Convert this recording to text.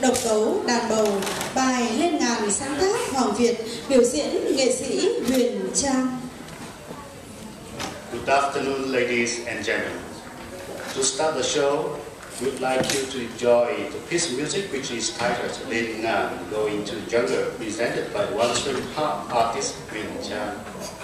độc tấu, đàn bầu, bài Lên Ngàn sáng tác Hoàng Việt, biểu diễn nghệ sĩ Huyền Trang. Good afternoon, ladies and gentlemen. To start the show, we'd like you to enjoy the piece of music which is titled Lên Ngàn Going to Jungle, presented by the Wall Street artist Huyền Trang.